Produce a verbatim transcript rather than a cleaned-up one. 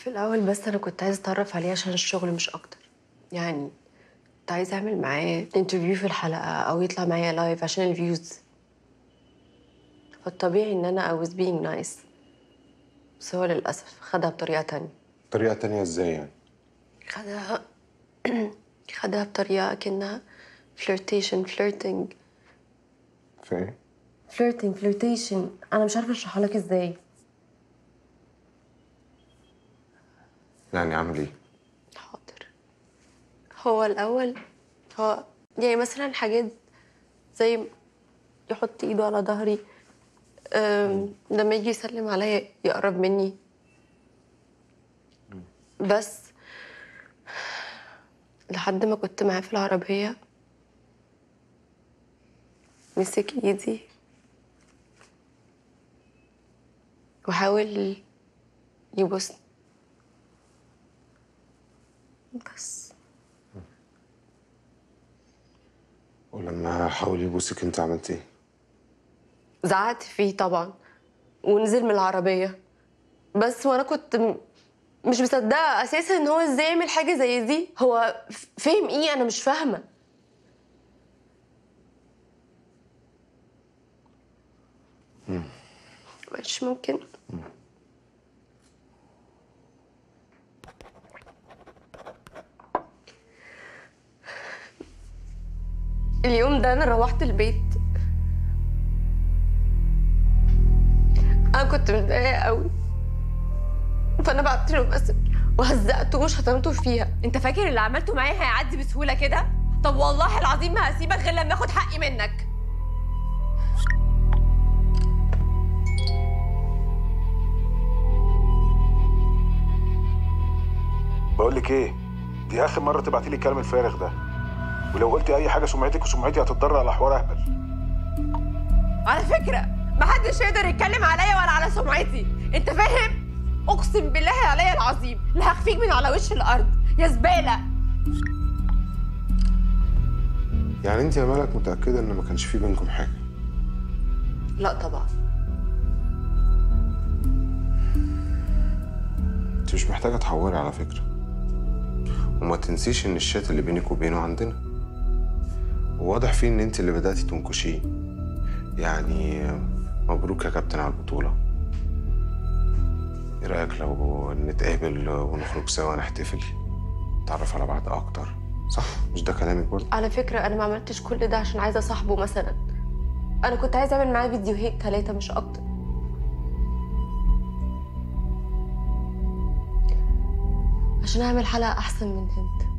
في الأول بس أنا كنت عايزة أتعرف عليه عشان الشغل مش أكتر. يعني كنت عايزة أعمل معاه انترفيو في الحلقة أو يطلع معايا لايف عشان الفيوز. فالطبيعي إن أنا I was being nice. بس هو للأسف خدها بطريقة تانية. طريقة تانية إزاي يعني؟ خدها خدها بطريقة كأنها flirtation flirting. في إيه؟ flirting flirtation أنا مش عارفة أشرحها لك إزاي. يعني عامل إيه؟ حاضر. هو الأول هو يعني مثلا حاجات زي يحط إيده على ظهري، لما يجي يسلم عليا يقرب مني. بس لحد ما كنت معاه في العربية مسك ايدي وحاول يبوسني بس. ولما حاول يبوسك أنت عملت إيه؟ زعقت فيه طبعا ونزل من العربية. بس وانا كنت م... مش مصدقة اساسا ان هو ازاي يعمل حاجة زي دي. هو فاهم ايه؟ انا مش فاهمة. مم. مش ممكن. مم. اليوم ده انا روحت البيت انا كنت متضايقة قوي، فانا بعت له مسج وهزقته وشتمته فيها. انت فاكر اللي عملته معايا هيعدي بسهوله كده؟ طب والله العظيم ما هسيبك غير لما اخد حقي منك. بقول لك ايه، دي اخر مره تبعتي لي الكلام الفارغ ده، ولو قلتي اي حاجه سمعتك وسمعتي هتتضرر على حوار اهبل. على فكره محدش يقدر يتكلم عليا ولا على سمعتي، انت فاهم؟ اقسم بالله عليا العظيم لا هخفيك من على وش الارض يا زباله. يعني أنت يا مالك متأكدة إن ما كانش في بينكم حاجة؟ لا طبعا. أنت مش محتاجة تحوري على فكرة، وما تنسيش إن الشات اللي بينك وبينه عندنا، وواضح فيه إن أنت اللي بدأتي تنكشيه. يعني مبروك يا كابتن على البطولة. إيه رأيك لو نتقابل ونخرج سوا نحتفل، نتعرف على بعض أكتر؟ صح؟ مش ده كلامك برضه؟ على فكرة أنا ما عملتش كل ده عشان عايزة أصاحبه مثلا. أنا كنت عايزة أعمل معاه فيديوهات ثلاثة مش أكتر. عشان أعمل حلقة أحسن من هند.